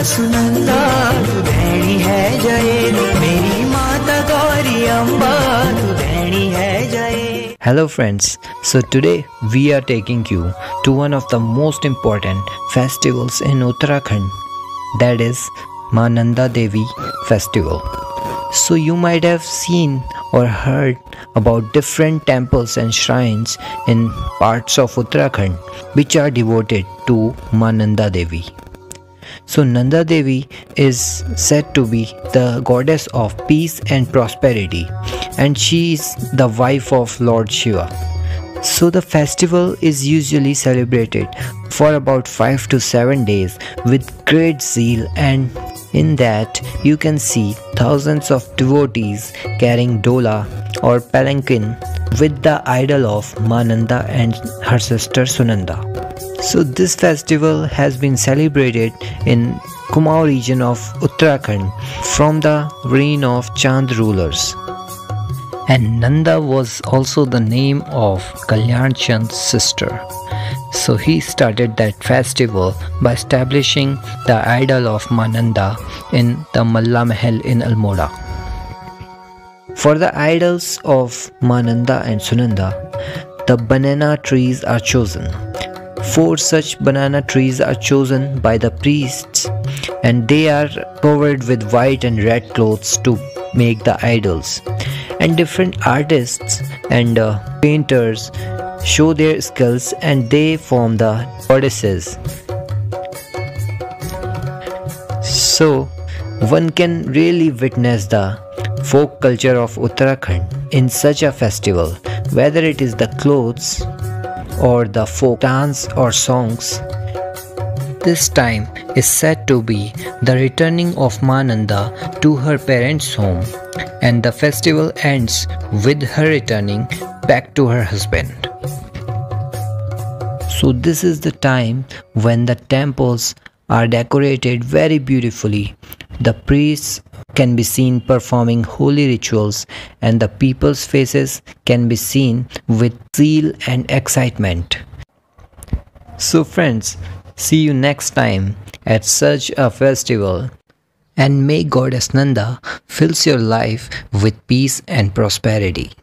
सुनंदा तू धैणी है जय, मेरी माता गौरी अम्बा तू धैणी है जय। Hello friends, so today we are taking you to one of the most important festivals in Uttarakhand, that is Maa Nanda Devi festival. So you might have seen or heard about different temples and shrines in parts of Uttarakhand which are devoted to Maa Nanda Devi. So Nanda Devi is said to be the goddess of peace and prosperity, and she is the wife of Lord Shiva. So the festival is usually celebrated for about 5 to 7 days with great zeal, and in that you can see thousands of devotees carrying dola or palanquin with the idol of Maa Nanda and her sister Sunanda. So this festival has been celebrated in Kumaon region of Uttarakhand from the reign of Chand rulers. And Nanda was also the name of Kalyan Chand's sister. So he started that festival by establishing the idol of Maa Nanda in the Malla Mahal in Almora. For the idols of Maa Nanda and Sunanda, the banana trees are chosen. 4 such banana trees are chosen by the priests, and they are covered with white and red clothes to make the idols. And different artists and painters show their skills, and they form the goddesses. So one can really witness the folk culture of Uttarakhand in such a festival, whether it is the clothes or the folk dance or songs. This time is said to be the returning of Maa Nanda to her parents' home, and the festival ends with her returning back to her husband. So this is the time when the temples are decorated very beautifully. The priests can be seen performing holy rituals, and the people's faces can be seen with zeal and excitement. So friends, see you next time at such a festival, and may Goddess Nanda fills your life with peace and prosperity.